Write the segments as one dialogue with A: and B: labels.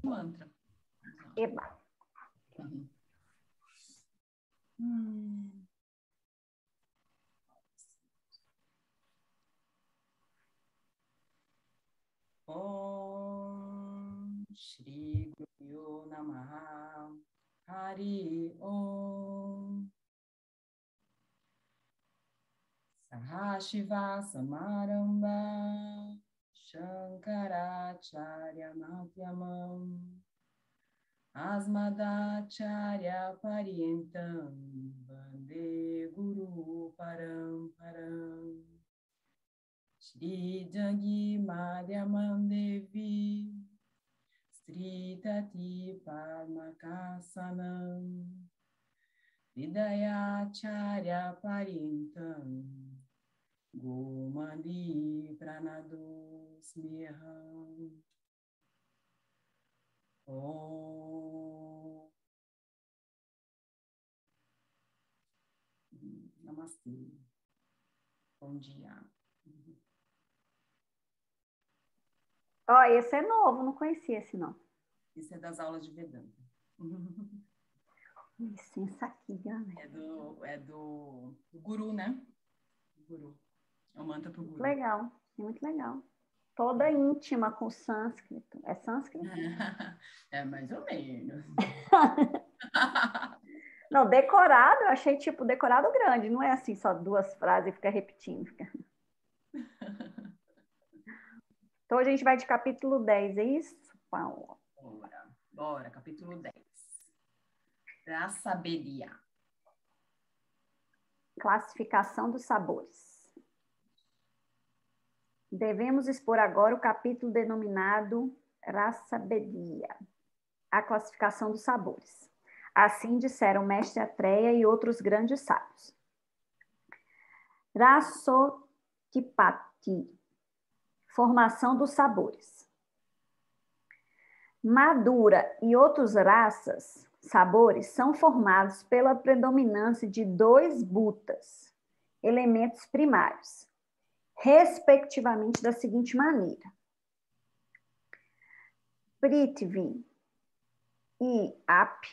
A: mantra.
B: Eba.
A: Om Shri Guru Namaha Hari Om Sahashiva Samaramba Shankaracharya Madhyamam Asmadacharya Paryentam Vande Guru Paramparam Shri Jangi Madhyamam Devi Sri Tati Padmakasanam Vidayacharya Paryentam Gomandi Pranado Smeham Om Namastê. Bom dia.
B: Ó, esse é novo, não conhecia esse não.
A: Isso é das aulas de Vedanta.
B: Licença aqui, galera.
A: É do guru, né? Guru. É o mantra pro guru.
B: Legal, muito legal. Toda íntima com sânscrito. É sânscrito?
A: É mais ou menos.
B: Não, decorado, eu achei tipo decorado grande. Não é assim só duas frases e fica repetindo. Então a gente vai de capítulo 10, é isso, Paula?
A: Bora. Capítulo 10. Rasabedia.
B: Classificação dos sabores. Devemos expor agora o capítulo denominado Rasabedia, a classificação dos sabores. Assim disseram mestre Atreia e outros grandes sábios. Rasotipati, formação dos sabores. Madura e outros sabores são formados pela predominância de 2 bhutas, elementos primários, respectivamente da seguinte maneira. Prithvi e Ap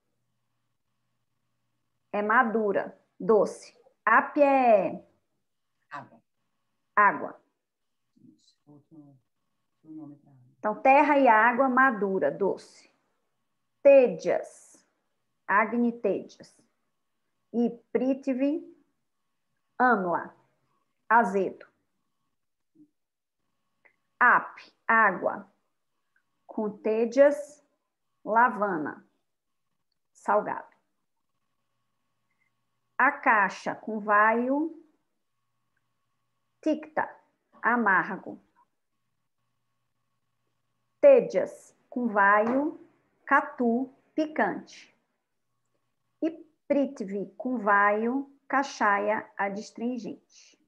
B: é madura, doce. Ap é água. Então, terra e água madura, doce. Tejas, Agni Tejas. E Prithvi, amla, azedo. Ap, água. Com Tejas, lavana, salgado. Akasha, com vaio, Tikta, amargo. Tejas, com vaio, Katu, picante. E Prithvi, com vaio, Kashaya, adstringente.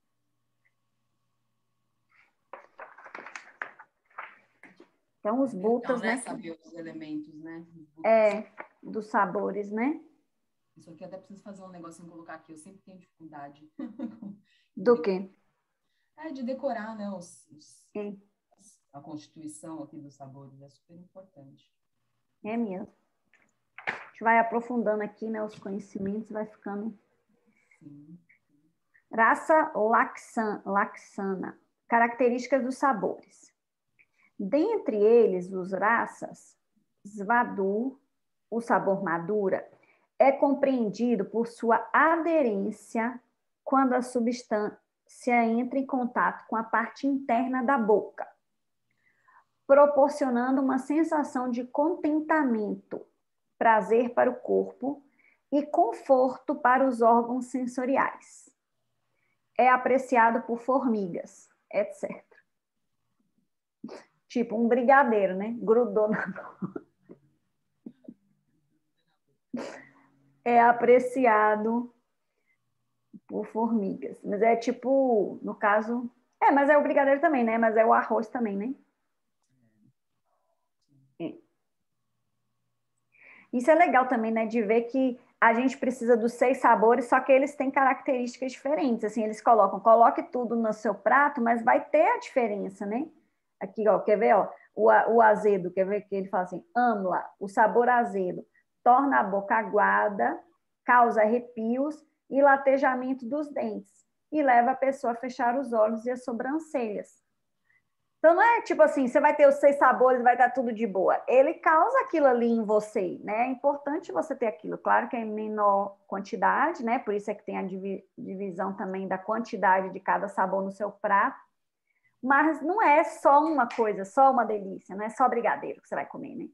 B: Então, os bhutas,
A: então, né?
B: né?
A: Saber os elementos, né?
B: Dos sabores, né?
A: Isso aqui eu até preciso fazer um negocinho e colocar aqui. Eu sempre tenho dificuldade.
B: Do quê?
A: De decorar, né?
B: É.
A: A constituição aqui dos sabores é super importante.
B: É mesmo. A gente vai aprofundando aqui, né? Os conhecimentos, vai ficando...
A: Sim.
B: Raça laxana. Características dos sabores. Dentre eles, os raças, Svadu, o sabor madura, é compreendido por sua aderência quando a substância entra em contato com a parte interna da boca, proporcionando uma sensação de contentamento, prazer para o corpo e conforto para os órgãos sensoriais. É apreciado por formigas, etc. Tipo um brigadeiro, né? Grudou na boca. É apreciado por formigas. Mas é tipo, no caso... mas é o brigadeiro também, né? Mas é o arroz também, né? É. Isso é legal também, né? De ver que a gente precisa dos 6 sabores, só que eles têm características diferentes. Assim, eles coloque tudo no seu prato, mas vai ter a diferença, né? Aqui, ó, quer ver? Ó? o azedo, quer ver que ele fala assim, âmla, o sabor azedo, torna a boca aguada, causa arrepios e latejamento dos dentes, e leva a pessoa a fechar os olhos e as sobrancelhas. Então, não é tipo assim, você vai ter os 6 sabores, vai estar tudo de boa. Ele causa aquilo ali em você, né? É importante você ter aquilo. Claro que é em menor quantidade, né? Por isso é que tem a divisão também da quantidade de cada sabor no seu prato. Mas não é só uma coisa, só uma delícia. Não é só brigadeiro que você vai comer, né?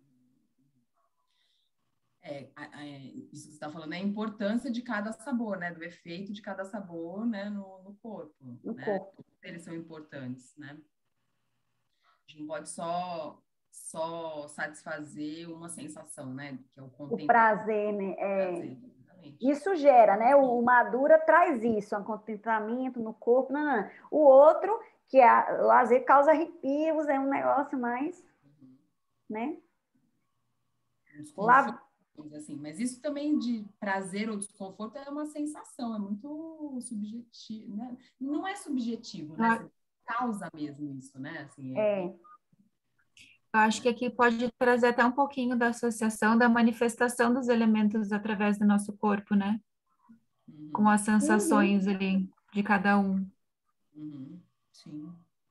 A: Isso que você está falando é a importância de cada sabor, né? Do efeito de cada sabor, né? No corpo,
B: No
A: né?
B: corpo.
A: Todos eles são importantes, né? A gente não pode só satisfazer uma sensação, né? Que é o
B: O
A: contentamento.
B: prazer, né?
A: Prazer, exatamente.
B: Isso gera, né? O Madura traz isso, um contentamento no corpo. Não, não. O outro, que é o azeite, causa arrepios, é um negócio mais, né?
A: Um
B: Lá,
A: desconforto, assim. Mas isso também de prazer ou desconforto é uma sensação, é muito subjetivo, né? Não é subjetivo, né? Você causa mesmo isso, né? Assim,
C: Eu acho que aqui pode trazer até um pouquinho da associação da manifestação dos elementos através do nosso corpo, né? Com as sensações ali de cada um.
A: Sim.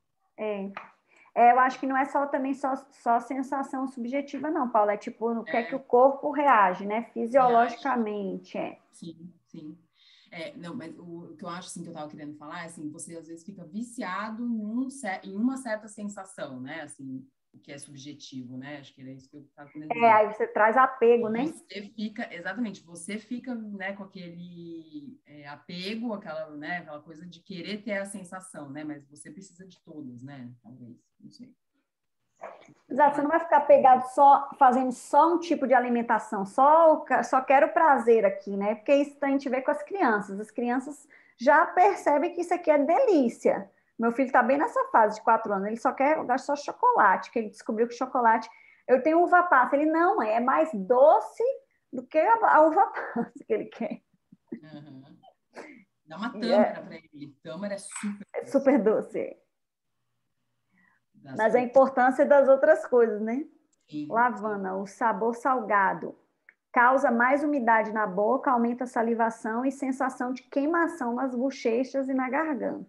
B: eu acho que não é só também só sensação subjetiva, não, Paula. É tipo, o que é que o corpo reage, né? Fisiologicamente,
A: Sim, sim. Não, mas o que eu acho, assim, que eu estava querendo falar, é, assim, você às vezes fica viciado em uma certa sensação, né? Assim, o que é subjetivo, né? Acho que era isso que eu estava querendo dizer.
B: Aí você traz apego, né?
A: Exatamente, você fica, né, com aquele apego, aquela coisa de querer ter a sensação, né? Mas você precisa de todas, né? Talvez, não sei.
B: Exato, você não vai ficar pegado só fazendo só um tipo de alimentação, só quero prazer aqui, né? Porque isso a gente vê com as crianças. As crianças já percebem que isso aqui é delícia. Meu filho está bem nessa fase de 4 anos, ele só gosta só de chocolate, que ele descobriu que chocolate. Eu tenho uva passa, ele não, é mais doce do que a uva passa que ele quer.
A: Uhum. Dá uma tâmara para ele. Tâmara
B: é super doce. Mas a importância das outras coisas, né?
A: Sim,
B: Lavanda, o sabor salgado. Causa mais umidade na boca, aumenta a salivação e sensação de queimação nas bochechas e na garganta.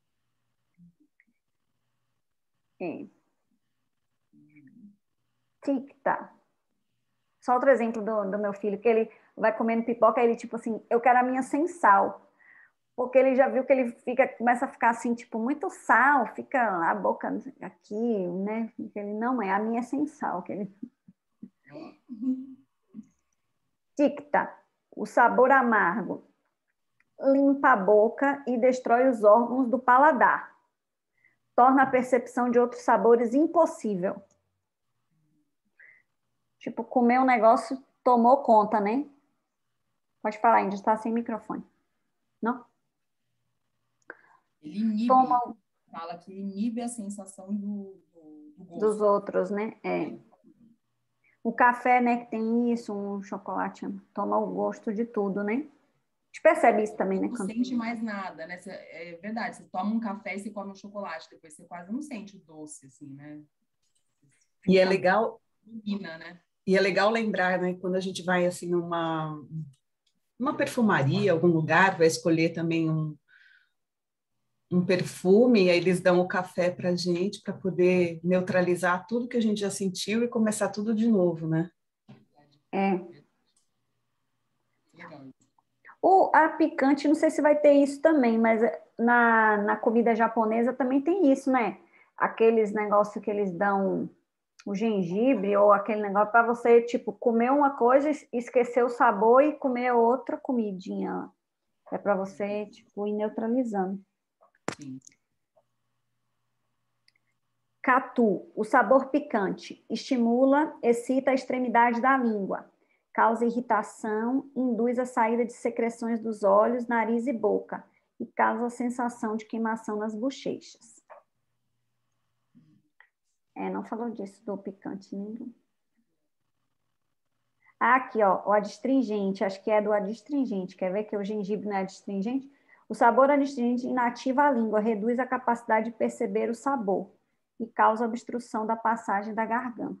B: Tic-tac. Só outro exemplo do meu filho, que ele vai comendo pipoca, ele tipo assim, eu quero a minha sem sal. Porque ele já viu que ele começa a ficar assim, tipo, muito sal, fica a boca aqui, né? Ele não é, a minha é sem sal. Que ele... Tic-tac, o sabor amargo. Limpa a boca e destrói os órgãos do paladar. Torna a percepção de outros sabores impossível. Tipo, comer um negócio tomou conta, né? Pode falar, ainda está sem microfone. Não?
A: Ele inibe, fala que inibe a sensação do gosto.
B: Dos outros, né? O café, né, que tem isso, um chocolate, toma o gosto de tudo, né? A gente percebe isso também, né?
A: Não sente mais nada, né? É verdade, você toma um café e você come um chocolate, depois você quase não sente o doce, assim, né?
D: E é legal...
A: Domina, né?
D: E é legal lembrar, né, quando a gente vai assim numa perfumaria, algum lugar, vai escolher também um perfume, aí eles dão o café para a gente para poder neutralizar tudo que a gente já sentiu e começar tudo de novo, né?
A: Legal.
B: A picante, não sei se vai ter isso também, mas na comida japonesa também tem isso, né? Aqueles negócios que eles dão o gengibre ou aquele negócio para você, tipo, comer uma coisa, esquecer o sabor e comer outra comidinha. É para você, tipo, ir neutralizando.
A: Sim.
B: Catu, o sabor picante estimula, excita a extremidade da língua, causa irritação, induz a saída de secreções dos olhos, nariz e boca e causa a sensação de queimação nas bochechas. Não falou disso do picante nenhum. Aqui, ó, o adstringente, acho que é do adstringente. Quer ver que o gengibre não é adstringente? O sabor adstringente inativa a língua, reduz a capacidade de perceber o sabor. e causa obstrução da passagem da garganta.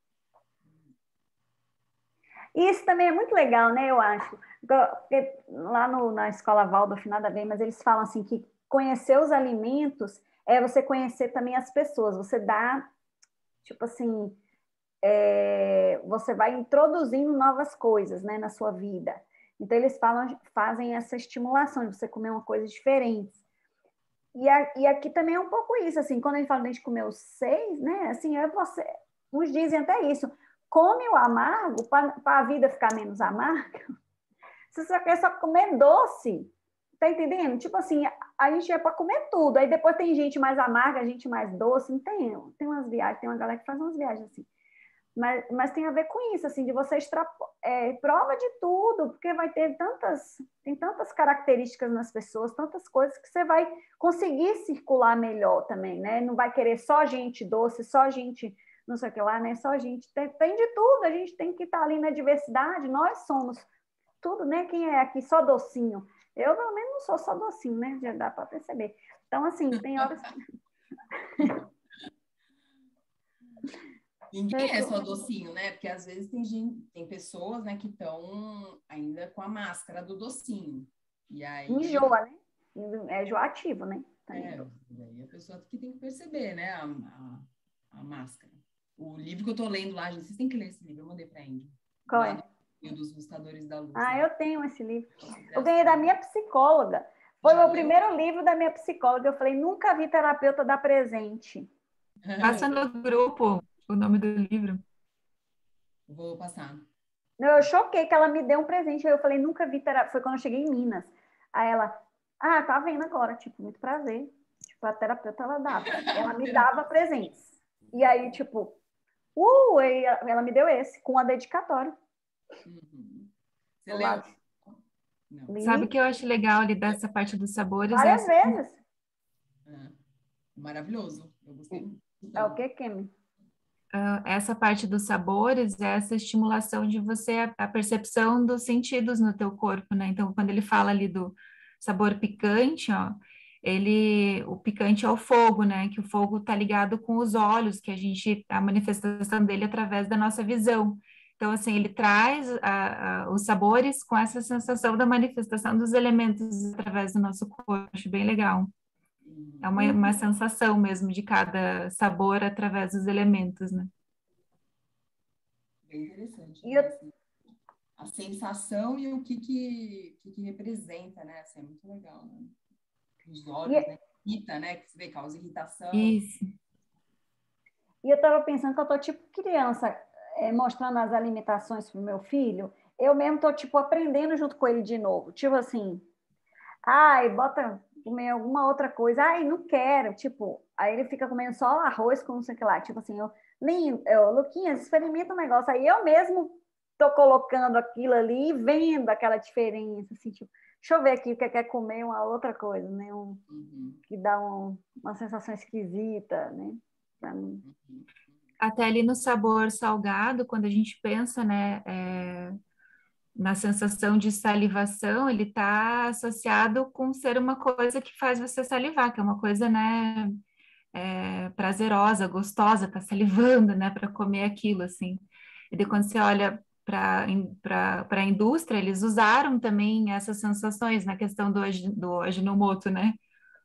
B: E isso também é muito legal, né, eu acho. Porque lá na escola Waldorf, nada a ver, mas eles falam assim que conhecer os alimentos é você conhecer também as pessoas. Você dá, tipo assim, você vai introduzindo novas coisas, né, na sua vida. Então, eles fazem essa estimulação de você comer uma coisa diferente. E aqui também é um pouco isso, assim, quando a gente fala de a gente comer os 6, né, assim, uns dizem até isso, come o amargo para a vida ficar menos amarga. Você só quer só comer doce, tá entendendo? Tipo assim, a gente é para comer tudo, aí depois tem gente mais amarga, gente mais doce, não tem? Tem umas viagens, tem uma galera que faz umas viagens assim. Mas tem a ver com isso, assim, de você prova de tudo, porque tem tantas características nas pessoas, tantas coisas que você vai conseguir circular melhor também, né? Não vai querer só gente doce, só gente não sei o que lá, né? Só gente, tem de tudo, a gente tem que estar ali na diversidade, nós somos tudo, né? Quem é aqui só docinho? Eu, pelo menos, não sou só docinho, né? Já dá para perceber. Então, assim, tem horas...
A: Ninguém é só docinho, né? Porque às vezes tem pessoas, né, que estão ainda com a máscara do docinho. E aí...
B: Enjoa, né? É enjoativo, né?
A: Daí a pessoa que tem que perceber, né, a máscara. O livro que eu tô lendo lá, gente, vocês têm que ler esse livro, eu mandei pra Índia.
B: Qual é?
A: O dos Buscadores da Luz.
B: Ah, eu tenho esse livro. Eu ganhei da minha psicóloga. Foi o primeiro livro da minha psicóloga. Eu falei, nunca vi terapeuta dar presente.
C: Passa no grupo o nome do livro.
A: Vou passar.
B: Eu choquei que ela me deu um presente. Aí eu falei, nunca vi terapeuta. Foi quando eu cheguei em Minas. Aí ela, tá vendo agora. Tipo, muito prazer. Tipo, a terapeuta, ela dava. Ela me dava presentes. E aí, tipo, ela me deu esse, com a dedicatória.
A: Uhum. Você leu?
C: Sabe o que eu acho legal ali dessa parte dos sabores?
B: Várias vezes.
A: Maravilhoso. Eu gostei muito.
B: É o que, Kemi?
C: Essa parte dos sabores é essa estimulação de você, a percepção dos sentidos no teu corpo, né? Então, quando ele fala ali do sabor picante, ó, o picante é o fogo, né? Que o fogo tá ligado com os olhos, que a manifestação dele é através da nossa visão. Então, assim, ele traz os sabores com essa sensação da manifestação dos elementos através do nosso corpo. Acho bem legal. É uma sensação mesmo de cada sabor através dos elementos, né?
A: Bem interessante. Né? A sensação e o que representa, né? Assim, é muito legal, né? Os olhos, né? Irrita, né? Que você vê, causa irritação.
C: Isso.
B: E eu estava pensando que eu tô tipo criança, mostrando as alimentações pro meu filho. Eu mesmo tô, tipo, aprendendo junto com ele de novo. Tipo assim, bota comer alguma outra coisa. Não quero. Tipo, aí ele fica comendo só arroz com não sei o que lá. Tipo assim, Luquinhas, experimenta um negócio. Aí eu mesmo tô colocando aquilo ali e vendo aquela diferença. Assim, tipo, deixa eu ver aqui o que quer comer uma outra coisa, né? Que dá uma sensação esquisita, né? Pra mim.
C: Até ali no sabor salgado, quando a gente pensa, né, na sensação de salivação, ele está associado com ser uma coisa que faz você salivar, que é uma coisa, né, prazerosa, gostosa, tá salivando, né, para comer aquilo, assim. E daí quando você olha para a indústria, eles usaram também essas sensações na questão do Ajinomoto, né,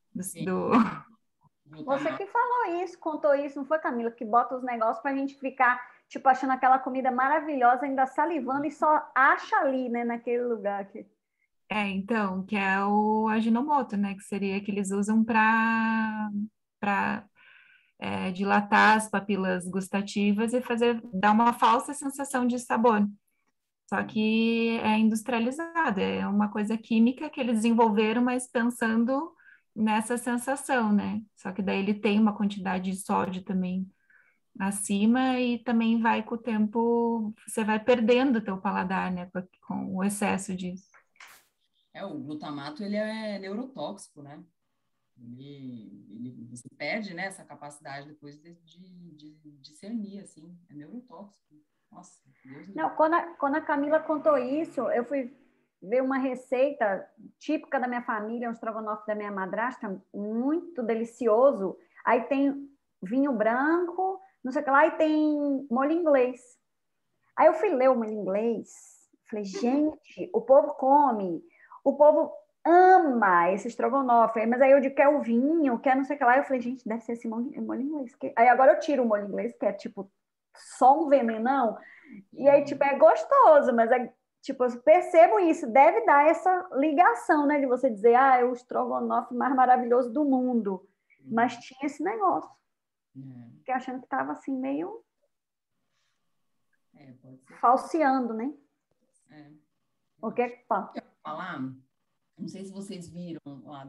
B: Você que falou isso, contou isso, não foi, Camila? Que bota os negócios para a gente ficar, tipo, achando aquela comida maravilhosa, ainda salivando e só acha ali, né, naquele lugar aqui.
C: Então, que é o Ajinomoto, né, que seria que eles usam para dilatar as papilas gustativas e dar uma falsa sensação de sabor. Só que é industrializado, é uma coisa química que eles desenvolveram, mas pensando nessa sensação, né? Só que daí ele tem uma quantidade de sódio também acima e também vai com o tempo, você vai perdendo o teu paladar, né? Com o excesso disso.
A: O glutamato, ele é neurotóxico, né? Você perde, né, essa capacidade depois de discernir, assim, é neurotóxico. Nossa, Deus me
B: Não, quando a Camila contou isso, eu fui ver uma receita típica da minha família, um estrogonofe da minha madrasta, muito delicioso. Aí tem vinho branco, não sei o que lá, e tem molho inglês. Aí eu fui ler o molho inglês, falei, gente, o povo come, o povo ama esse estrogonofe, mas aí eu digo, quer o vinho, quer não sei o que lá, eu falei, gente, deve ser esse molho inglês. Aí agora eu tiro o molho inglês, que é tipo só um venenão, e aí tipo é gostoso, mas é tipo, eu percebo isso, deve dar essa ligação, né, de você dizer, é o estrogonofe mais maravilhoso do mundo, mas tinha esse negócio, que achando que tava assim meio
A: pode ser.
B: falseando, né? O que é que fala?
A: Falar, não sei se vocês viram lá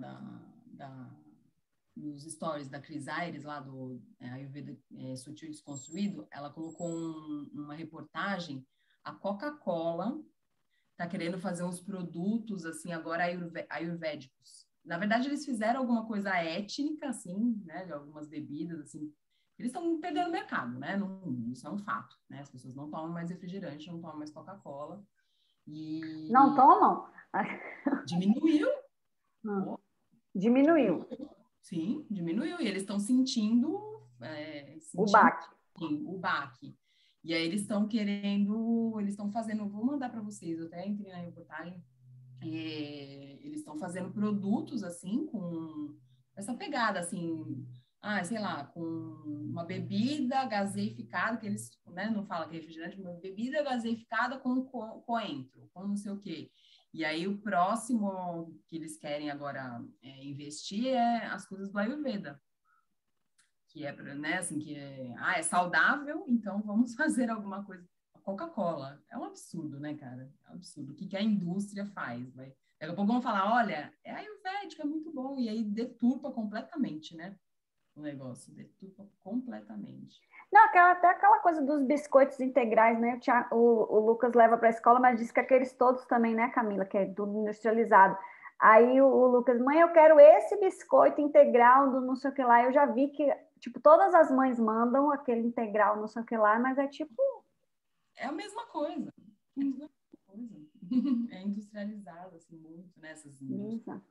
A: nos stories da Cris Aires, lá do Ayurveda Sutil e Desconstruído, ela colocou uma reportagem, a Coca-Cola está querendo fazer uns produtos, assim, agora ayurvédicos. Na verdade, eles fizeram alguma coisa étnica, assim, né, de algumas bebidas, assim, eles estão perdendo mercado, né, isso é um fato, né, as pessoas não tomam mais refrigerante, não tomam mais Coca-Cola.
B: Não tomam?
A: Diminuiu.
B: Diminuiu.
A: Sim, diminuiu. E eles estão sentindo
B: o baque.
A: Sim, o baque. E aí eles estão querendo, eles estão fazendo, vou mandar para vocês, eu até entrei na reportagem, eles estão fazendo produtos assim, com essa pegada assim, sei lá, com uma bebida gaseificada, que eles, né, não falam que é refrigerante, uma bebida gaseificada com coentro, com não sei o quê. E aí o próximo que eles querem agora investir é as coisas do Ayurveda, que é, né, assim, que é saudável, então vamos fazer alguma coisa. A Coca-Cola é um absurdo, né, cara? É um absurdo. O que a indústria faz? Daqui a pouco vão falar, olha, é ayurvédico, é muito bom, e aí deturpa completamente, né? O negócio, deturpa completamente.
B: Não, até aquela coisa dos biscoitos integrais, né? O Lucas leva para a escola, mas diz que aqueles todos também, né, Camila, que é tudo industrializado. Aí o Lucas, mãe, eu quero esse biscoito integral do não sei o que lá. Eu já vi que, tipo, todas as mães mandam aquele integral não sei o que lá, mas é tipo...
A: É a mesma coisa. É tudo a mesma coisa. É industrializado, assim, muito, né? Essas indústrias.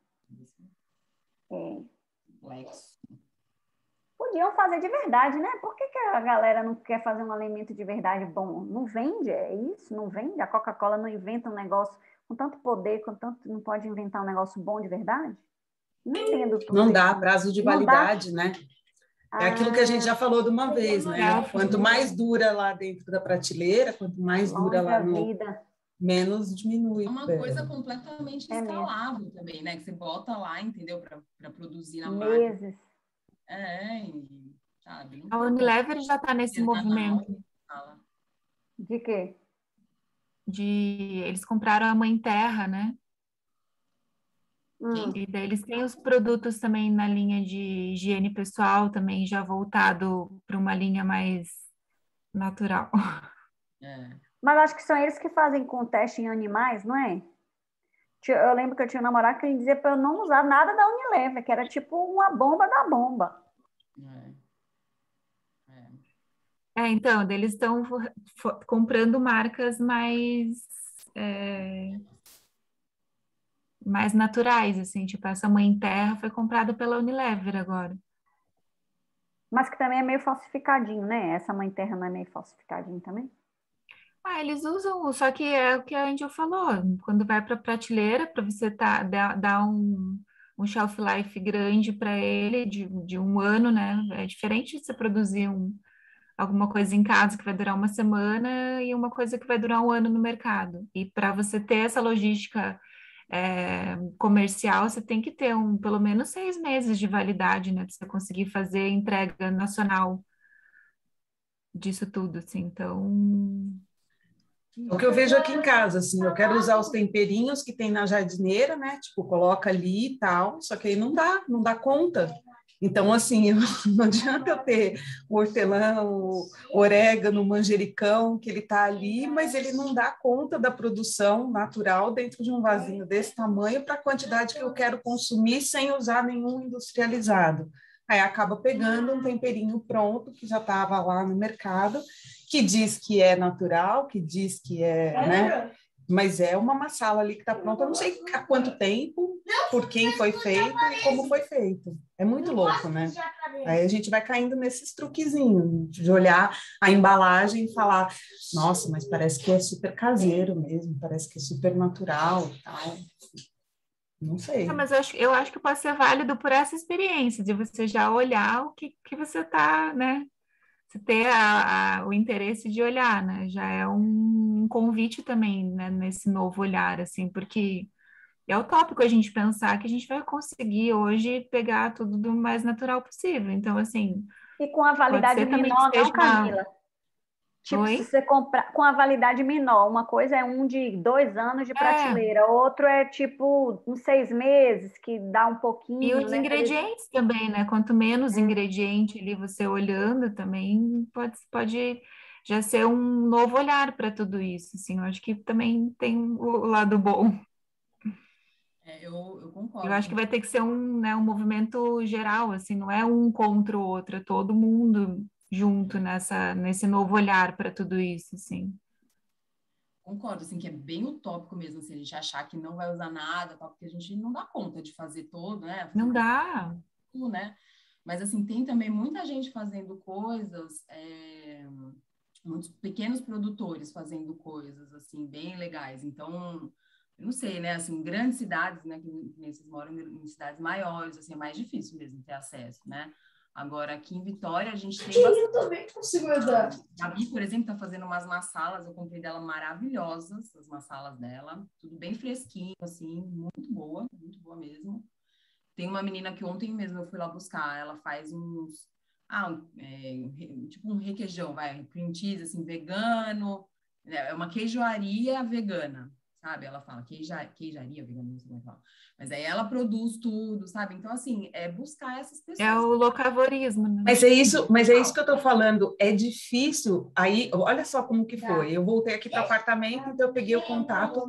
A: Complexo.
B: Podiam fazer de verdade, né? Por que a galera não quer fazer um alimento de verdade bom? Não vende, é isso? Não vende? A Coca-Cola não inventa um negócio com tanto poder, com tanto... Não pode inventar um negócio bom de verdade? Não entendo tudo
D: Não
B: isso.
D: dá prazo de validade, né? É aquilo que a gente já falou de uma vez, né? Quanto mais dura lá dentro da prateleira, quanto mais dura lá no... menos diminui.
A: É uma coisa completamente escalável também, né? Que você bota lá, entendeu? Para produzir na máquina. Sabe?
C: A Unilever já está nesse movimento.
B: De quê?
C: Eles compraram a Mãe Terra, né? E daí eles têm os produtos também na linha de higiene pessoal, também já voltado para uma linha mais natural.
B: Mas acho que são eles que fazem com teste em animais, não é? Eu lembro que eu tinha um namorado que ele dizia para eu não usar nada da Unilever, que era tipo uma bomba da bomba.
C: Então, eles estão comprando marcas mais naturais, assim, tipo, essa Mãe Terra foi comprada pela Unilever agora.
B: Mas que também é meio falsificadinho, né? Essa Mãe Terra não é meio falsificadinho também?
C: Eles usam, só que é o que a Angel falou, quando vai para a prateleira, para você dar um shelf life grande para ele, de um ano, né? É diferente de você produzir alguma coisa em casa que vai durar uma semana e uma coisa que vai durar um ano no mercado. E para você ter essa logística comercial, você tem que ter pelo menos 6 meses de validade, né? Para você conseguir fazer entrega nacional disso tudo, assim. Então...
D: O que eu vejo aqui em casa, assim, eu quero usar os temperinhos que tem na jardineira, né? Tipo, coloca ali e tal, só que aí não dá conta. Então, assim, não adianta eu ter o hortelã, o orégano, o manjericão, que ele tá ali, mas ele não dá conta da produção natural dentro de um vasinho desse tamanho para a quantidade que eu quero consumir sem usar nenhum industrializado. Aí acaba pegando um temperinho pronto, que já estava lá no mercado, que diz que é natural, que diz que é, né? mas é uma massala ali que está pronta, eu não sei há quanto tempo, por quem foi feito e como foi feito. É muito louco, né? Aí a gente vai caindo nesses truquezinhos, de olhar a embalagem e falar, nossa, mas parece que é super caseiro mesmo, parece que é super natural e tal. Não sei.
C: Mas eu acho que pode ser válido por essa experiência, de você já olhar o que você está, né? Você ter o interesse de olhar, né? Já é um convite também, né? Nesse novo olhar, assim, porque é utópico a gente pensar que a gente vai conseguir hoje pegar tudo do mais natural possível. Então, assim,
B: E com a
C: pode
B: validade
C: ser também que
B: menor, não,
C: seja uma...
B: Camila? Tipo, se
C: Oi?
B: você comprar com a validade menor, uma coisa é um de 2 anos de
C: É,
B: prateleira, outro é tipo uns 6 meses, que dá um
C: e
B: pouquinho,
C: os
B: né?
C: ingredientes também, né? Quanto menos ingrediente ali você olhando também, pode já ser um novo olhar para tudo isso, assim. Eu acho que também tem o lado bom.
A: Eu
C: Eu
A: concordo
C: acho que
A: com
C: vai ter que ser um, né, um movimento geral, assim, não é um contra o outro, é todo mundo junto nesse novo olhar para tudo isso, assim.
A: Concordo, assim, que é bem utópico mesmo, assim, a gente achar que não vai usar nada, tal, porque a gente não dá conta de fazer todo, né?
C: Não
A: Fazer
C: dá.
A: tudo, né? Mas, assim, tem também muita gente fazendo coisas, muitos pequenos produtores fazendo coisas, assim, bem legais. Então, eu não sei, né? Assim, grandes cidades, né? Que vocês moram em cidades maiores, assim, é mais difícil mesmo ter acesso, né? Agora, aqui em Vitória, a gente tem bastante.
E: Eu também consigo ajudar.
A: A Bi, por exemplo, está fazendo umas massalas, eu comprei dela maravilhosas, as massalas dela, tudo bem fresquinho, assim, muito boa mesmo. Tem uma menina que ontem mesmo eu fui lá buscar, ela faz uns, tipo um requeijão, cream cheese, assim, vegano, é uma queijoaria vegana, sabe? Ela fala queijaria vegana, não sei como é que fala. Mas aí ela produz tudo, sabe? Então, assim, é buscar essas
C: É
A: pessoas.
C: o locavorismo, né?
D: Mas é isso que eu estou falando. É difícil. Aí, olha só como que foi. Eu voltei aqui para o apartamento, então eu peguei o contato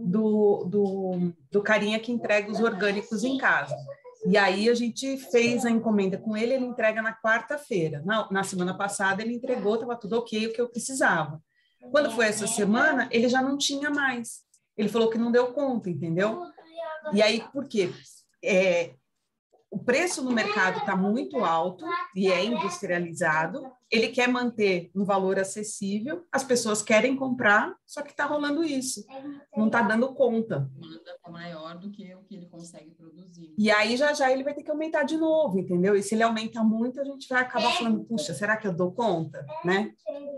D: do carinha que entrega os orgânicos em casa. E aí a gente fez a encomenda com ele, ele entrega na quarta-feira. Na semana passada ele entregou, estava tudo ok, o que eu precisava. Quando foi essa semana, ele já não tinha mais. Ele falou que não deu conta, entendeu? E aí, por quê? O preço no mercado está muito alto e é industrializado. Ele quer manter um valor acessível, as pessoas querem comprar, só que está rolando isso. Não está dando conta.
A: A demanda está maior do que o que ele consegue produzir.
D: E aí, já ele vai ter que aumentar de novo, entendeu? E se ele aumenta muito, a gente vai acabar falando, puxa, será que eu dou conta? Né?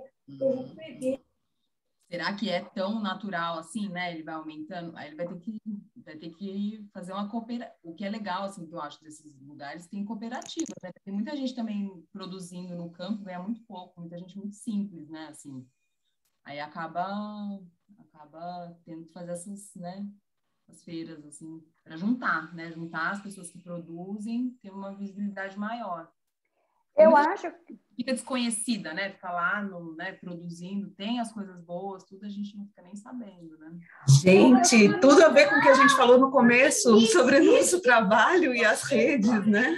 A: Será que é tão natural assim, né? Ele vai aumentando, aí ele vai ter que fazer uma cooperativa. O que é legal, assim, que eu acho desses lugares, tem cooperativa, né? Tem muita gente também produzindo no campo, ganha muito pouco, muita gente muito simples, né? Assim, aí acaba tendo que fazer essas, né? As feiras, assim, para juntar, né? Juntar as pessoas que produzem, ter uma visibilidade maior.
B: Eu acho
A: Fica desconhecida, né? Fica lá né, produzindo, tem as coisas boas, tudo a gente não fica nem sabendo, né?
D: Gente, tudo a ver com o que a gente falou no começo sobre o nosso trabalho e as redes, né?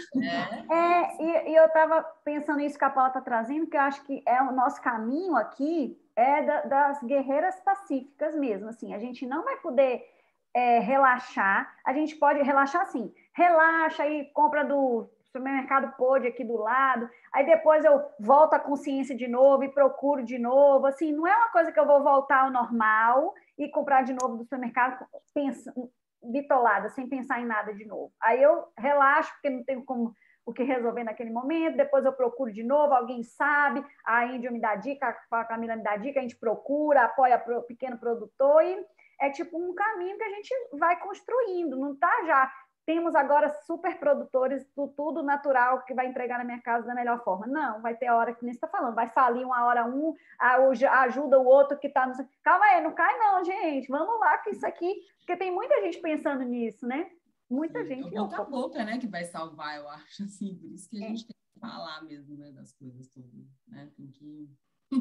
B: E eu estava pensando nisso que a Paula está trazendo, que eu acho que é o nosso caminho aqui das guerreiras pacíficas mesmo, assim, a gente não vai poder relaxar, a gente pode relaxar assim, relaxa e compra do supermercado Pode aqui do lado, aí depois eu volto à consciência de novo e procuro de novo, assim, não é uma coisa que eu vou voltar ao normal e comprar de novo do supermercado bitolada, sem pensar em nada de novo. Aí eu relaxo, porque não tenho como o que resolver naquele momento, depois eu procuro de novo, alguém sabe, a Índia me dá dica, a Camila me dá dica, a gente procura, apoia o pequeno produtor e é tipo um caminho que a gente vai construindo, não está já. Temos agora super produtores do tudo natural que vai entregar na minha casa da melhor forma. Não, vai ter a hora que nem você está falando, vai falir uma hora ajuda o outro que está no... Calma aí, não cai não, gente, vamos lá que isso aqui... Porque tem muita gente pensando nisso, né? Muita gente.
A: É o boca a boca, né, que vai salvar, eu acho, assim, por isso que a gente tem que falar mesmo, né, das coisas todas, né? Tem que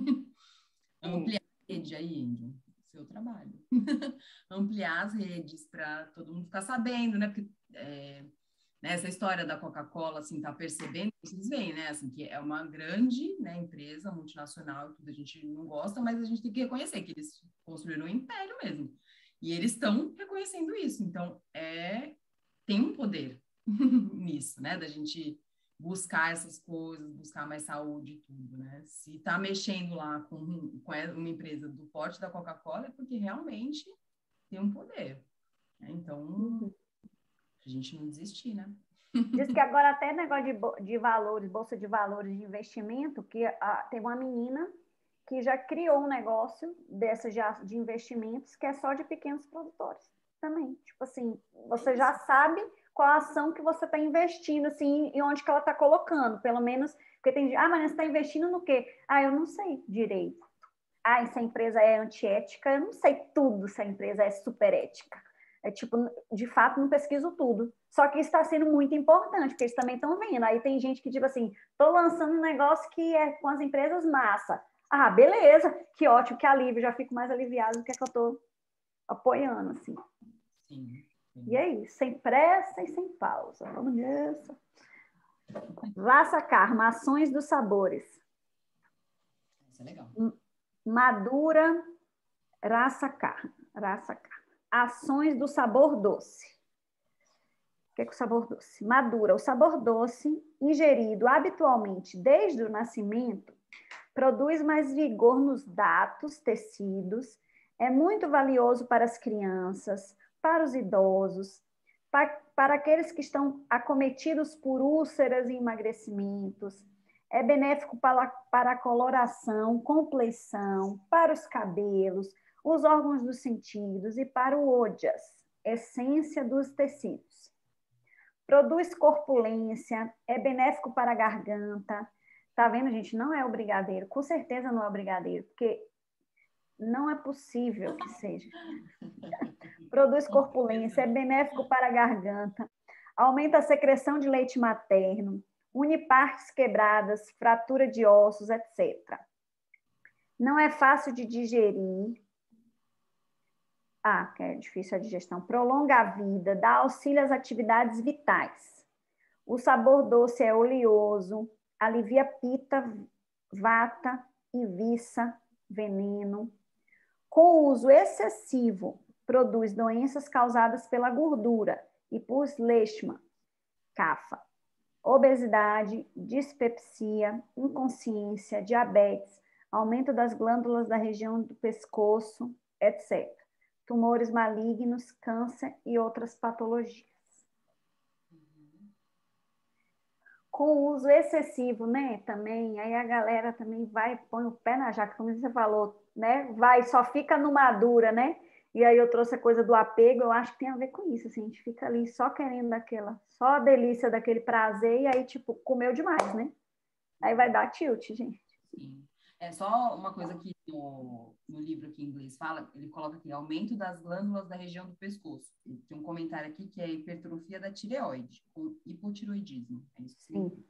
A: ampliar a rede aí, Índio, seu trabalho. Ampliar as redes para todo mundo ficar sabendo, né? Porque essa história da Coca-Cola, assim, tá percebendo, vocês veem, né, assim, que é uma grande, né, empresa multinacional, tudo a gente não gosta, mas a gente tem que reconhecer que eles construíram um império mesmo. E eles estão reconhecendo isso. Então, tem um poder nisso, né? Da gente buscar essas coisas, buscar mais saúde e tudo, né? Se está mexendo lá com uma empresa do porte da Coca-Cola, é porque realmente tem um poder, né? Então, a gente não desistir, né?
B: Diz que agora até negócio de valores, bolsa de valores de investimento, que tem uma menina que já criou um negócio dessa de investimentos que é só de pequenos produtores também. Tipo assim, você já sabe qual a ação que você está investindo, assim, e onde que ela está colocando, pelo menos, porque tem gente, mas você está investindo no quê? Eu não sei direito. Essa empresa é antiética, eu não sei tudo se a empresa é super ética. Tipo, de fato, não pesquiso tudo. Só que isso está sendo muito importante, porque eles também estão vendo. Aí tem gente que, tipo assim, estou lançando um negócio que é com as empresas massa. Beleza, que ótimo, que alívio, já fico mais aliviado do que eu estou apoiando, assim.
A: Sim.
B: E é isso, sem pressa e sem pausa. Vamos nessa. Raça Karma, ações dos sabores.
A: Isso é legal.
B: Madura, raça Karma. Ações do sabor doce. O que é o sabor doce? Madura. O sabor doce, ingerido habitualmente desde o nascimento, produz mais vigor nos datos, tecidos, é muito valioso para as crianças, para os idosos, para aqueles que estão acometidos por úlceras e emagrecimentos, é benéfico para a coloração, compleição, para os cabelos, os órgãos dos sentidos e para o ojas, essência dos tecidos. Produz corpulência, é benéfico para a garganta. Tá vendo, gente? Não é o brigadeiro. Com certeza não é o brigadeiro, porque não é possível que seja. Produz corpulência, é benéfico para a garganta. Aumenta a secreção de leite materno. Une partes quebradas, fratura de ossos, etc. Não é fácil de digerir. Que é difícil a digestão. Prolonga a vida, dá auxílio às atividades vitais. O sabor doce é oleoso, alivia pita, vata e viça, veneno. Com o uso excessivo, produz doenças causadas pela gordura e por leishman, cafa, obesidade, dispepsia, inconsciência, diabetes, aumento das glândulas da região do pescoço, etc. Tumores malignos, câncer e outras patologias. Com o uso excessivo, né, também, aí a galera também põe o pé na jaca, como você falou, né, só fica no madura, né, e aí eu trouxe a coisa do apego, eu acho que tem a ver com isso, assim, a gente fica ali só querendo só a delícia daquele prazer, e aí, tipo, comeu demais, né, aí vai dar tilt, gente.
A: Sim. É só uma coisa que no livro que em inglês fala, ele coloca aqui, aumento das glândulas da região do pescoço. Tem um comentário aqui que é hipertrofia da tireoide, com hipotiroidismo. É isso que
B: Sim.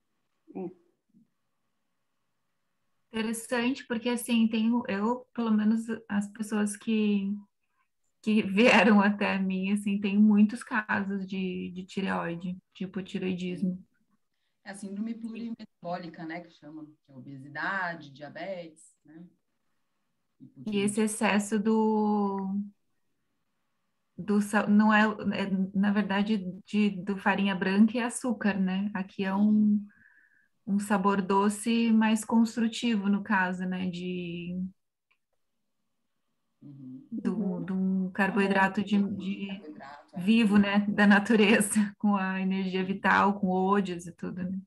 C: Interessante, porque assim, pelo menos as pessoas que vieram até mim, assim, tem muitos casos de tireoide, de hipotireoidismo.
A: É a síndrome plurimetabólica, né, que chama, que é obesidade, diabetes, né?
C: E esse excesso não é, na verdade, do farinha branca e açúcar, né? Aqui é um sabor doce mais construtivo, no caso, né? De um carboidrato vivo, né? Da natureza, com a energia vital, com odes e tudo, né?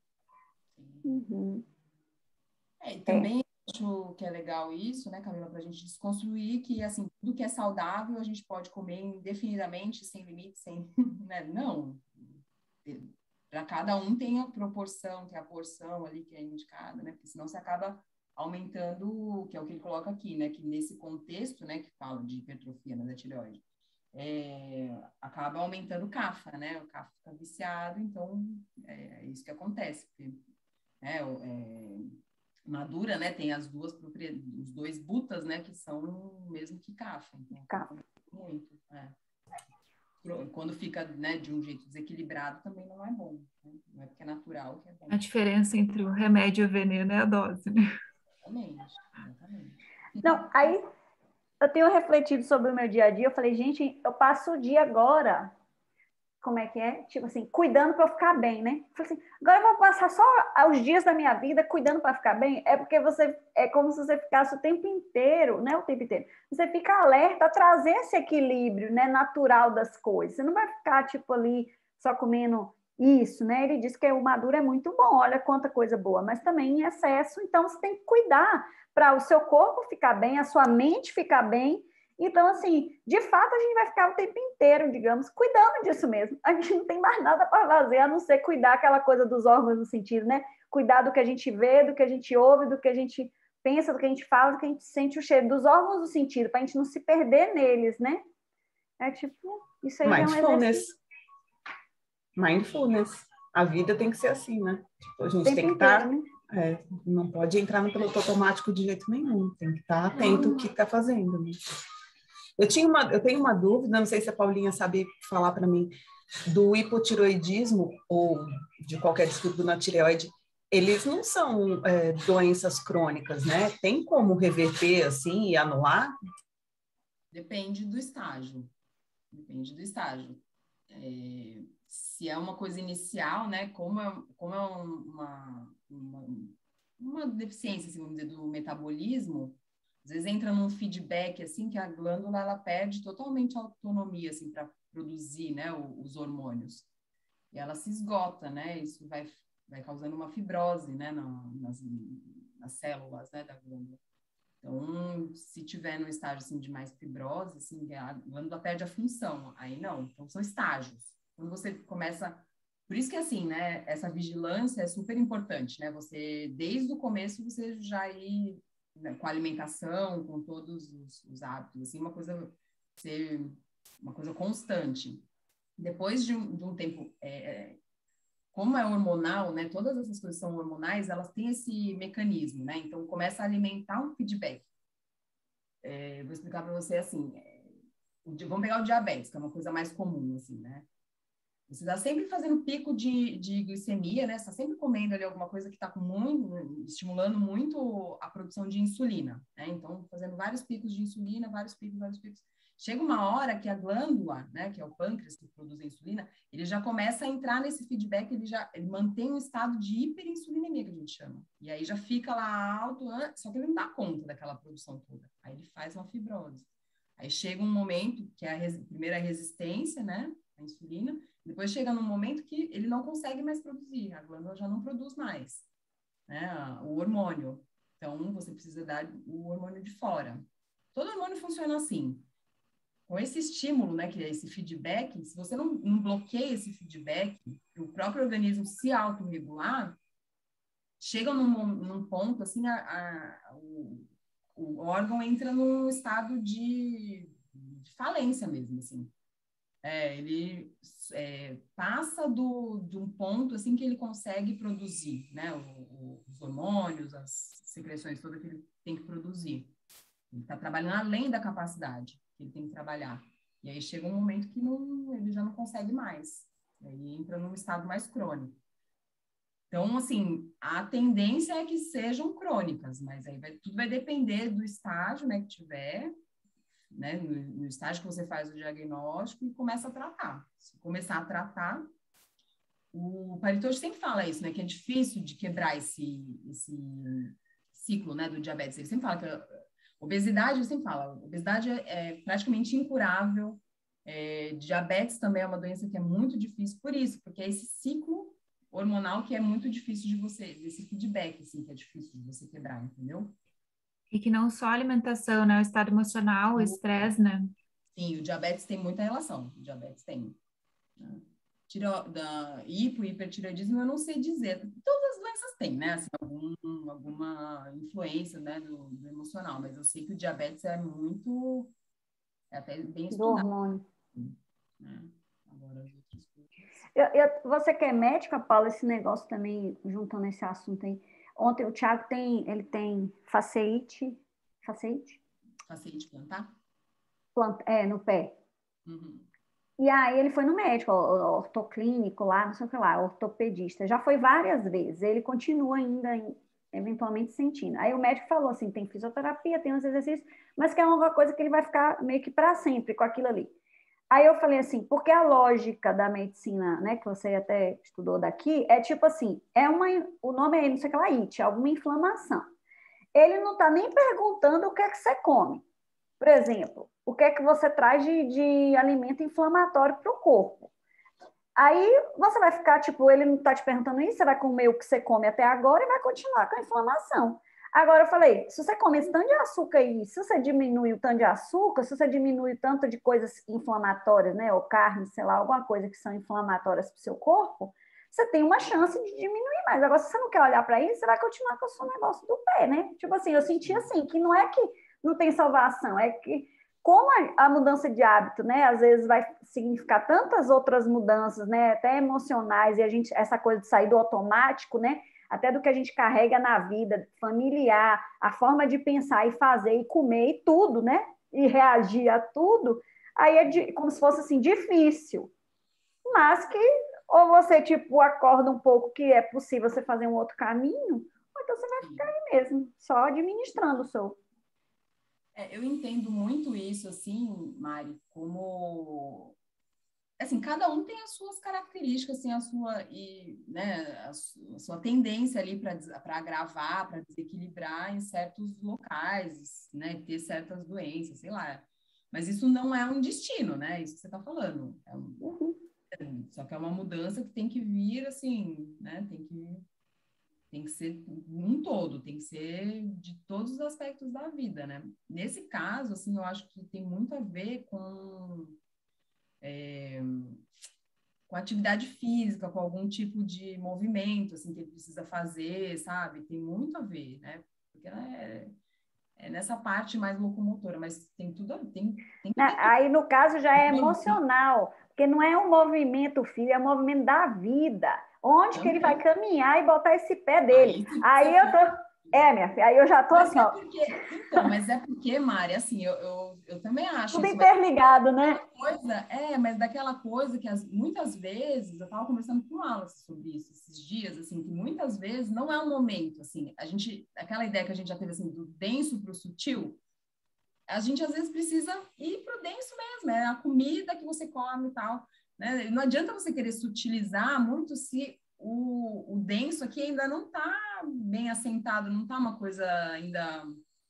A: Também acho que é legal isso, né, Camila, para a gente desconstruir que, assim, tudo que é saudável a gente pode comer indefinidamente, sem limite, sem, né? Não. Para cada um tem a proporção, tem a porção ali que é indicada, né? Porque senão você acaba aumentando, que é o que ele coloca aqui, né? Que nesse contexto, né, que fala de hipertrofia, né, da tireoide, acaba aumentando o CAFA, né? O CAFA fica viciado, então é isso que acontece, porque madura, né, tem os dois butas, né, que são o mesmo que CAFA, então muito, Quando fica, né, de um jeito desequilibrado também não é bom, né? Não é porque é natural que é bom.
C: A diferença entre o remédio e o veneno é a dose, né?
A: Exatamente.
B: Não, aí eu tenho refletido sobre o meu dia a dia. Eu falei, gente, eu passo o dia agora, como é que é? Tipo assim, cuidando para eu ficar bem, né? Eu falei assim, agora eu vou passar só os dias da minha vida cuidando para ficar bem. É porque você, é como se você ficasse o tempo inteiro, né? O tempo inteiro. Você fica alerta a trazer esse equilíbrio, né? Natural das coisas. Você não vai ficar, tipo, ali só comendo isso, né? Ele diz que o maduro é muito bom, olha quanta coisa boa, mas também em excesso, então você tem que cuidar para o seu corpo ficar bem, a sua mente ficar bem. Então, assim, de fato, a gente vai ficar o tempo inteiro, digamos, cuidando disso mesmo. A gente não tem mais nada para fazer, a não ser cuidar aquela coisa dos órgãos do sentido, né? Cuidar do que a gente vê, do que a gente ouve, do que a gente pensa, do que a gente fala, do que a gente sente o cheiro, dos órgãos do sentido, para a gente não se perder neles, né? É tipo, isso aí já é um
D: Mindfulness.
B: exercício
D: Mindfulness. A vida tem que ser assim, né? Tipo, a
B: o
D: gente
B: tempo
D: tem que
B: inteiro,
D: estar...
B: né?
D: não pode entrar no piloto automático de jeito nenhum. Tem que estar atento ao que está fazendo, né? Eu tenho uma dúvida, não sei se a Paulinha sabe falar para mim, do hipotiroidismo ou de qualquer distúrbio na tireoide. Eles não são doenças crônicas, né? Tem como reverter assim e anular?
A: Depende do estágio. Depende do estágio. Se é uma coisa inicial, né? Como é uma deficiência, assim, vamos dizer, do metabolismo, às vezes entra num feedback, assim, que a glândula, ela perde totalmente a autonomia, assim, para produzir, né, os hormônios. E ela se esgota, né? Isso vai causando uma fibrose, né, nas células, né, da glândula. Então, se tiver no estágio, assim, de mais fibrose, assim, a glândula perde a função. Aí não. Então, são estágios. Quando você começa... Por isso que, assim, né, essa vigilância é super importante, né? Você, desde o começo, você já ir, né, com a alimentação, com todos os hábitos, assim, uma coisa constante. Depois de um tempo, como é hormonal, né? Todas essas coisas são hormonais, elas têm esse mecanismo, né? Então, começa a alimentar um feedback. Vou explicar para você, assim, vamos pegar o diabetes, que é uma coisa mais comum, assim, né? Você está sempre fazendo pico de glicemia, né? Você está sempre comendo ali alguma coisa que está estimulando muito a produção de insulina, né? Então, fazendo vários picos de insulina, vários picos, vários picos. Chega uma hora que a glândula, né, que é o pâncreas que produz a insulina, ele já começa a entrar nesse feedback, ele mantém um estado de hiperinsulinemia, que a gente chama. E aí já fica lá alto, só que ele não dá conta daquela produção toda. Aí ele faz uma fibrose. Aí chega um momento que é primeiro a resistência, né, à insulina, depois chega num momento que ele não consegue mais produzir, a glândula já não produz mais, né, o hormônio. Então, você precisa dar o hormônio de fora. Todo hormônio funciona assim. Com esse estímulo, né, que é esse feedback, se você não bloqueia esse feedback, o próprio organismo se autorregular, chega num ponto, assim, o órgão entra num estado de falência mesmo, assim. Ele passa de um ponto, assim, que ele consegue produzir, né, os hormônios, as secreções todas que ele tem que produzir. Ele está trabalhando além da capacidade que ele tem que trabalhar. E aí chega um momento que ele já não consegue mais. E aí entra num estado mais crônico. Então, assim, a tendência é que sejam crônicas, mas aí tudo vai depender do estágio, né, que tiver, né, no estágio que você faz o diagnóstico e começa a tratar. Se começar a tratar, o Paritosh sempre fala isso, né, que é difícil de quebrar esse ciclo, né, do diabetes. Ele sempre fala que obesidade, eu sempre falo, obesidade é praticamente incurável, diabetes também é uma doença que é muito difícil por isso, porque é esse ciclo hormonal que é muito difícil de você, desse feedback, assim, que é difícil de você quebrar, entendeu?
C: E que não só a alimentação, né? O estado emocional, o estresse, né?
A: Sim, o diabetes tem muita relação, o diabetes tem, né? Da hipertireoidismo eu não sei dizer, todas as doenças têm, né, assim, alguma influência, né, do emocional, mas eu sei que o diabetes é até bem
B: do
A: estudado,
B: hormônio.
A: né? Agora as outras coisas.
B: Você que é médica, Paula, esse negócio também, juntando esse assunto aí. Ontem o Thiago ele tem faceite,
A: Paciente plantar?
B: no pé.
A: Uhum.
B: E aí ele foi no médico, ortoclínico lá, não sei o que lá, ortopedista. Já foi várias vezes. Ele continua ainda eventualmente sentindo. Aí o médico falou assim, tem fisioterapia, tem uns exercícios, mas que é uma coisa que ele vai ficar meio que para sempre com aquilo ali. Aí eu falei assim, porque a lógica da medicina, né, que você até estudou daqui, é tipo assim, o nome é não sei o que lá, IT, alguma inflamação. Ele não está nem perguntando o que é que você come. Por exemplo, o que é que você traz de alimento inflamatório para o corpo. Aí você vai ficar, tipo, ele não está te perguntando isso, você vai comer o que você come até agora e vai continuar com a inflamação. Agora eu falei, se você come esse tanto de açúcar aí, se você diminui o tanto de açúcar, se você diminui o tanto de coisas inflamatórias, né, ou carne, sei lá, alguma coisa que são inflamatórias para o seu corpo, você tem uma chance de diminuir mais. Agora, se você não quer olhar para isso, você vai continuar com o seu negócio do pé, né? Tipo assim, eu senti assim, que não é que não tem salvação, é que como a mudança de hábito, né, às vezes vai significar tantas outras mudanças, né, até emocionais, e essa coisa de sair do automático, né, até do que a gente carrega na vida, familiar, a forma de pensar e fazer e comer e tudo, né, e reagir a tudo, aí é como se fosse assim, difícil, mas que ou você, tipo, acorda um pouco que é possível você fazer um outro caminho, ou então você vai ficar aí mesmo, só administrando o seu.
A: Eu entendo muito isso, assim, Mari, como... Assim, cada um tem as suas características, assim, a sua tendência ali para agravar, para desequilibrar em certos locais, né? Ter certas doenças, sei lá. Mas isso não é um destino, né? Isso que você está falando. Só que é uma mudança que tem que vir, assim, né? Tem que ser um todo, tem que ser de todos os aspectos da vida, né? Nesse caso, assim, eu acho que tem muito a ver com atividade física, com algum tipo de movimento, assim, que ele precisa fazer, sabe? Tem muito a ver, né? Porque é nessa parte mais locomotora, mas tem tudo a ver.
B: Aí, no caso, já é emocional, porque não é um movimento físico, é um movimento da vida. Onde que ele vai caminhar e botar esse pé dele? Aí eu tô... minha filha, aí eu já tô assim, ó.
A: Mas é porque, Mari, assim, eu também acho
B: tudo
A: isso.
B: interligado, né?
A: Mas daquela coisa que muitas vezes, eu estava conversando com o Alice sobre isso esses dias, assim, que muitas vezes não é um momento, assim, aquela ideia que a gente já teve, assim, do denso para o sutil, a gente às vezes precisa ir para o denso mesmo, é a comida que você come e tal, né? Não adianta você querer sutilizar muito se o denso aqui ainda não está bem assentado, não está uma coisa ainda...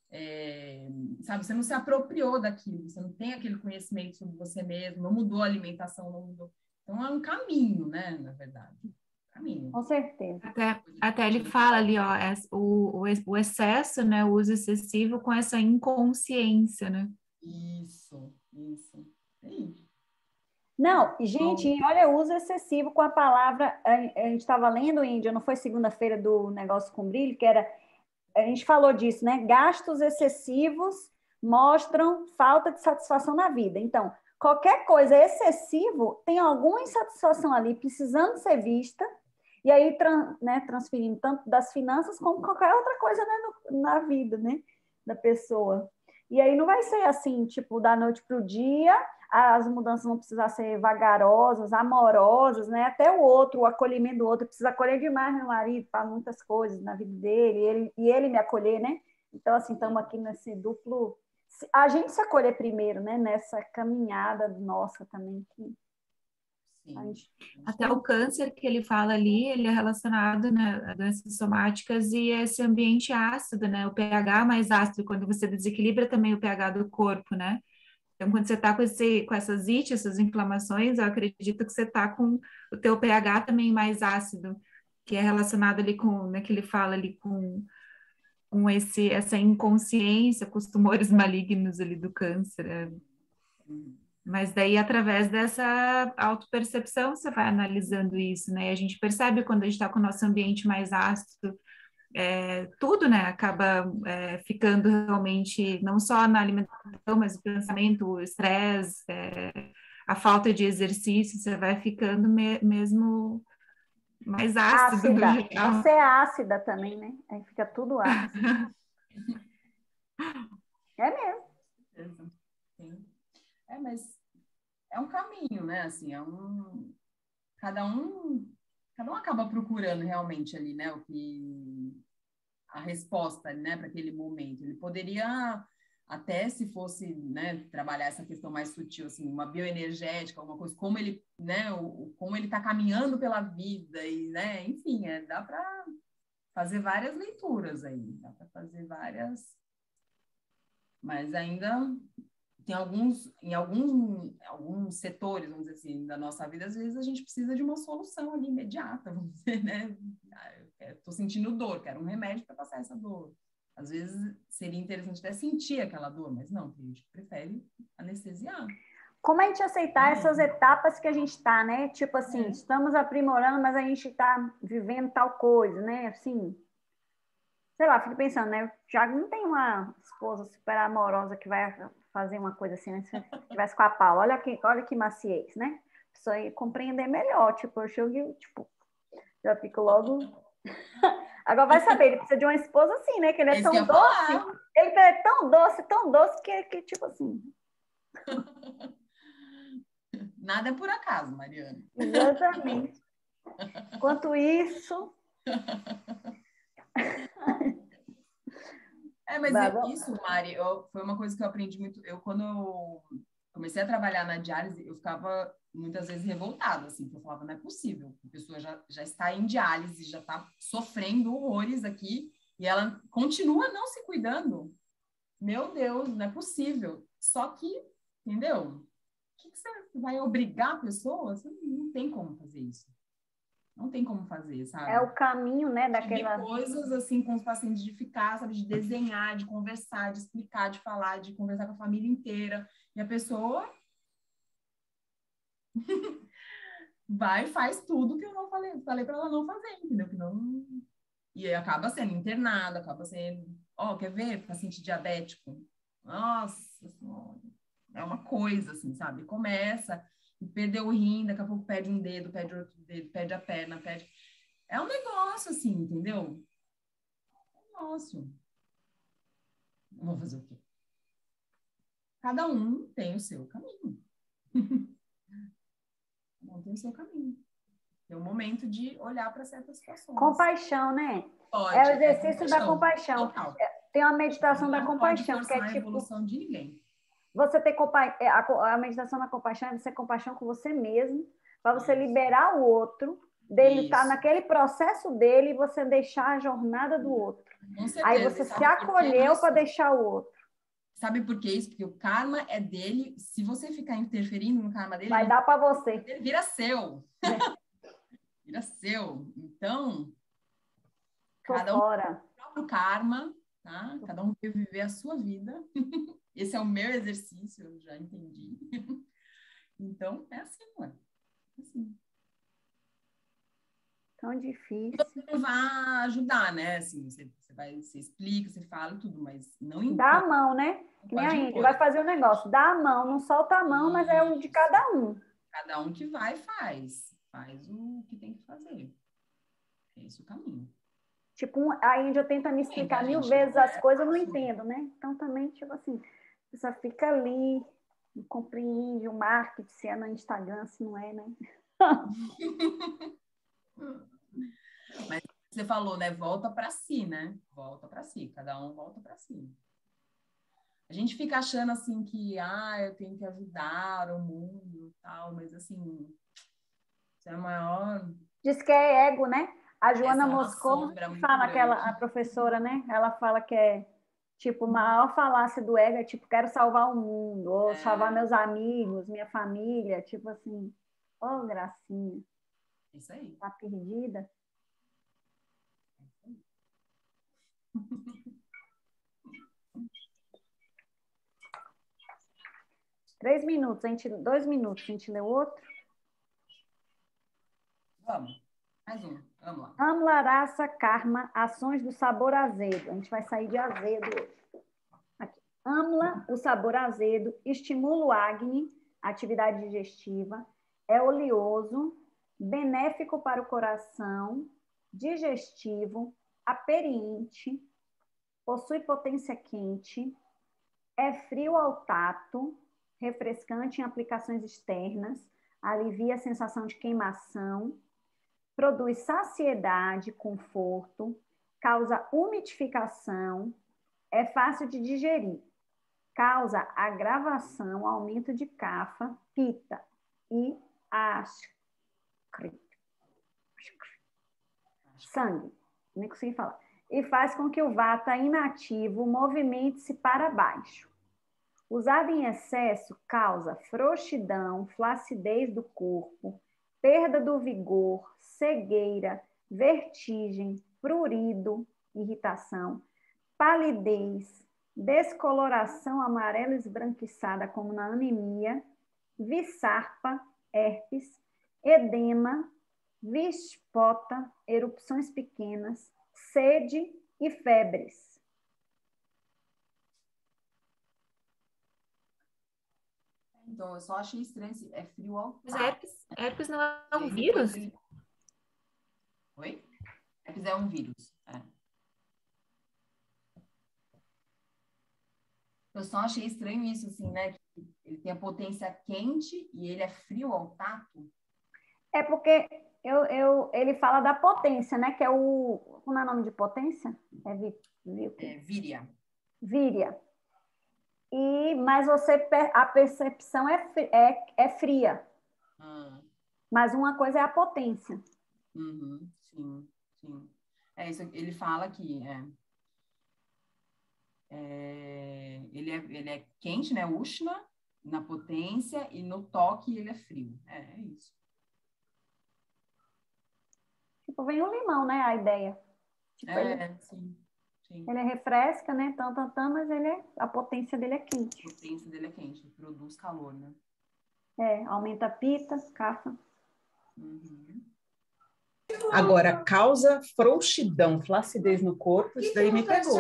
A: sabe, você não se apropriou daquilo, você não tem aquele conhecimento sobre você mesmo, não mudou a alimentação, não mudou. Então, é um caminho, né, na verdade. Caminho.
B: Com certeza.
C: Até ele fala ali, ó, o excesso, né, o uso excessivo com essa inconsciência, né?
A: Isso. Sim.
B: Não, gente, olha, o uso excessivo com a palavra, a gente estava lendo, Índia, não foi segunda-feira do Negócio com Brilho, que era, a gente falou disso, né? Gastos excessivos mostram falta de satisfação na vida. Então, qualquer coisa excessivo tem alguma insatisfação ali, precisando ser vista, e aí, transferindo tanto das finanças como qualquer outra coisa, né, na vida, né, da pessoa. E aí não vai ser assim, tipo, da noite para o dia, as mudanças vão precisar ser vagarosas, amorosas, né? Até o outro, o acolhimento do outro, precisa acolher demais meu marido para muitas coisas na vida dele, e ele me acolher, né? Então, assim, estamos aqui nesse duplo... A gente se acolher primeiro, né? Nessa caminhada nossa também.
C: Até o câncer que ele fala ali, ele é relacionado, né, a doenças somáticas e esse ambiente ácido, né? O pH mais ácido, quando você desequilibra também o pH do corpo, né? Então, quando você está com essas ites, essas inflamações, eu acredito que você está com o teu pH também mais ácido, que é relacionado ali com, né, que ele fala ali com essa inconsciência, com os tumores malignos ali do câncer. Mas daí, através dessa autopercepção, você vai analisando isso, né? A gente percebe quando a gente está com o nosso ambiente mais ácido, tudo, né, acaba ficando realmente, não só na alimentação, mas o pensamento, o estresse, a falta de exercício, você vai ficando mesmo mais ácido no geral.
B: Você é ácida também, né? Aí fica tudo ácido. É mesmo.
A: Sim. Mas é um caminho, né? Assim, cada um acaba procurando realmente ali, né? a resposta, né, para aquele momento. Ele poderia, até se fosse, né, trabalhar essa questão mais sutil, assim, uma bioenergética, alguma coisa, como ele, né, como ele está caminhando pela vida, e, né, enfim, dá para fazer várias leituras aí, dá para fazer várias, mas ainda tem alguns setores, vamos dizer assim, da nossa vida, às vezes a gente precisa de uma solução ali imediata, vamos dizer, né? Estou sentindo dor, quero um remédio para passar essa dor. Às vezes seria interessante até sentir aquela dor, mas não, tem gente que prefere anestesiar.
B: Como a gente aceitar essas etapas que a gente está, né? Tipo assim, estamos aprimorando, mas a gente está vivendo tal coisa, né? Assim, sei lá, fico pensando, né? Já não tem uma esposa super amorosa que vai fazer uma coisa assim, né? Se tivesse com a Paula, olha que maciez, né? A pessoa ia compreender melhor, tipo, eu chego, tipo, já fico logo... Agora vai saber, ele precisa de uma esposa assim, né? Que ele é tão doce, ele é tão doce que tipo assim...
A: Nada é por acaso, Mariana.
B: Exatamente. Enquanto isso...
A: Mas isso, Mari, foi uma coisa que eu aprendi muito. Quando eu comecei a trabalhar na diálise, eu ficava muitas vezes revoltada, assim, porque eu falava, não é possível, a pessoa já está em diálise, já está sofrendo horrores aqui, e ela continua não se cuidando. Meu Deus, não é possível. Só que, entendeu? O que você vai obrigar a pessoa? Você não tem como fazer isso. Não tem como fazer, sabe?
B: É o caminho, né, daquela...
A: De coisas, assim, com os pacientes, de ficar, sabe, de desenhar, de conversar, de explicar, de falar, de conversar com a família inteira. E a pessoa vai e faz tudo que eu não falei para ela não fazer, entendeu? Que não... E aí acaba sendo internada, acaba sendo... quer ver? Paciente diabético. Nossa Senhora. É uma coisa, assim, sabe? Começa, perdeu o rim, daqui a pouco perde um dedo, perde outro dedo, perde a perna, perde... É um negócio, assim, entendeu? É um negócio. Vou fazer o quê? Cada um tem o seu caminho. Cada um tem o seu caminho. Tem um momento de olhar para certas situações.
B: Compaixão, né?
A: Pode,
B: é o exercício da compaixão.
A: Total.
B: Tem uma meditação da compaixão,
A: pode
B: que é
A: a
B: tipo...
A: evolução de ninguém.
B: Você ter a meditação da compaixão é você ter compaixão com você mesmo, para você liberar o outro, dele estar naquele processo dele e você deixar a jornada do outro.
A: Com certeza.
B: Aí você se acolheu para deixar o outro.
A: Sabe por que isso? Porque o karma é dele. Se você ficar interferindo no karma dele,
B: vai dar para você.
A: Ele vira seu. Vira seu. Então, cada um tem o próprio karma, tá? Cada um vai viver a sua vida. Esse é o meu exercício, eu já entendi. Então, é assim, ué. Assim.
B: Tão difícil.
A: Você vai ajudar, né? Assim, você explica, você fala tudo, mas não impõe.
B: Dá a mão, né? Que nem a gente vai fazer um negócio. Dá a mão, não solta a mão, mas é um de cada um.
A: Cada um que vai, faz. Faz o que tem que fazer. É esse o caminho.
B: Tipo, a Índia tenta me explicar 1000 vezes as coisas, eu não entendo, né? Então, também, tipo assim, você fica ali, não compreende o marketing, se é no Instagram, se não é, né?
A: Mas você falou, né? Volta para si, né? Volta para si. Cada um volta para si. A gente fica achando, assim, que, eu tenho que ajudar o mundo e tal, mas, assim, isso é a maior...
B: Diz que é ego, né? A Joana Moscou fala, a professora, né? Ela fala que é, tipo, a maior falácia do ego é, tipo, quero salvar o mundo, ou salvar meus amigos, minha família, tipo assim, gracinha.
A: Isso aí.
B: Tá perdida? 3 minutos, 2 minutos, a gente lê o outro?
A: Vamos. Mais um. Vamos lá.
B: Amlarasa Karma, ações do sabor azedo. A gente vai sair de azedo hoje. Aqui. Amla, o sabor azedo, estimula o Agni, atividade digestiva, é oleoso, benéfico para o coração, digestivo, aperiente, possui potência quente, é frio ao tato, refrescante em aplicações externas, alivia a sensação de queimação, produz saciedade, conforto, causa umidificação, é fácil de digerir, causa agravação, aumento de cafa, pita e sangue, nem consegui falar, e faz com que o vata inativo movimente-se para baixo. Usado em excesso, causa frouxidão, flacidez do corpo, perda do vigor, cegueira, vertigem, prurido, irritação, palidez, descoloração amarela esbranquiçada, como na anemia, visarpa, herpes, edema, vispota, erupções pequenas, sede e febres.
A: Então, eu só achei estranho, é frio ao
C: Mas herpes não é um vírus?
A: Oi? Herpes é um vírus, Eu só achei estranho isso, assim, né? Que ele tem a potência quente e ele é frio ao tato.
B: É porque ele fala da potência, né? Que é o... Como é o nome de potência?
A: Víria.
B: Víria. Mas a percepção é fria. Mas uma coisa é a potência.
A: Uhum, sim. Isso ele fala aqui, ele é quente, né? Ushna, na potência, e no toque ele é frio. É isso.
B: Tipo, vem o limão, né? A ideia. Tipo,
A: sim.
B: Ele refresca, né? Mas a potência dele é quente.
A: A potência dele é quente, produz calor, né?
B: Aumenta a pita, cafa.
A: Uhum.
D: Agora, causa frouxidão, flacidez no corpo, isso daí me pegou.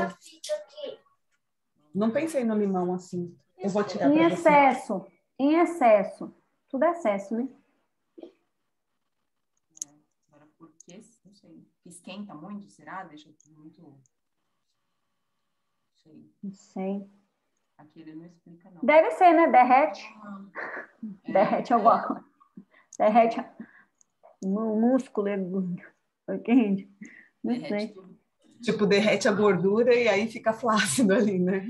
D: Não pensei no limão assim. Eu vou tirar para você.
B: Em excesso. Tudo é excesso, né?
A: Agora, por que? Não sei. Esquenta muito, será? Deixa muito...
B: Não sei.
A: Aqui ele não explica, não.
B: Deve ser, né? Derrete. Derrete alguma coisa. Derrete o músculo, quente. Não sei.
A: Tudo.
D: Tipo, derrete a gordura e aí fica flácido ali, né?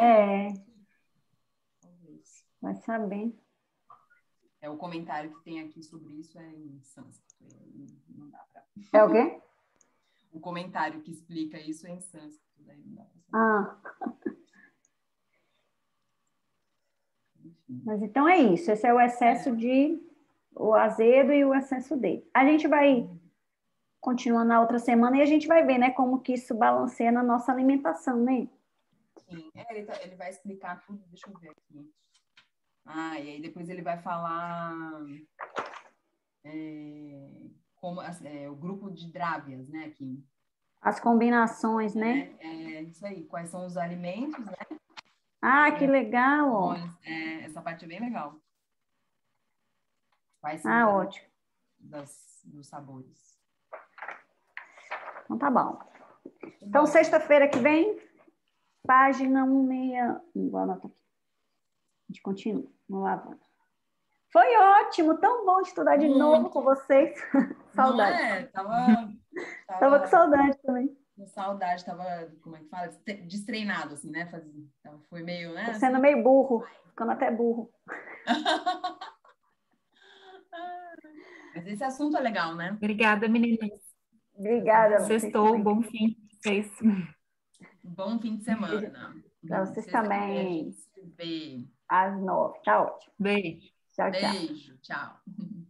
B: Vai saber.
A: O comentário que tem aqui sobre isso é em sânscrito. Não dá pra...
B: É o quê?
A: O comentário que explica isso é em sânscrito. Daí não dá pra
B: saber. Mas então é isso. Esse é o excesso o azedo e o excesso dele. A gente vai continuar na outra semana e a gente vai ver, né, como que isso balanceia na nossa alimentação, né?
A: Sim, ele vai explicar tudo. Deixa eu ver aqui. E aí depois ele vai falar como o grupo de drávias, né? Aqui.
B: As combinações, né?
A: Isso aí. Quais são os alimentos, né?
B: Que legal! Ó.
A: Essa parte é bem legal. Quais são
B: ótimo.
A: Dos sabores.
B: Então tá bom. Então, sexta-feira que vem, página 161. Vou anotar aqui. A gente continua no lavando. Foi ótimo, tão bom estudar de novo com vocês. Saudade. Tava com saudade também.
A: Com saudade, tava, como é que fala? Destreinado, assim, né? Foi meio, né?
B: Tô sendo meio burro, ficando até burro.
A: Mas esse assunto é legal, né?
C: Obrigada, meninas.
B: Obrigada.
C: Sextou, bom fim de vocês.
A: Bom fim de semana.
B: Para vocês também.
A: A gente se vê.
B: Às 9. Tá ótimo.
C: Beijo.
B: Tchau,
A: Beijo, tchau.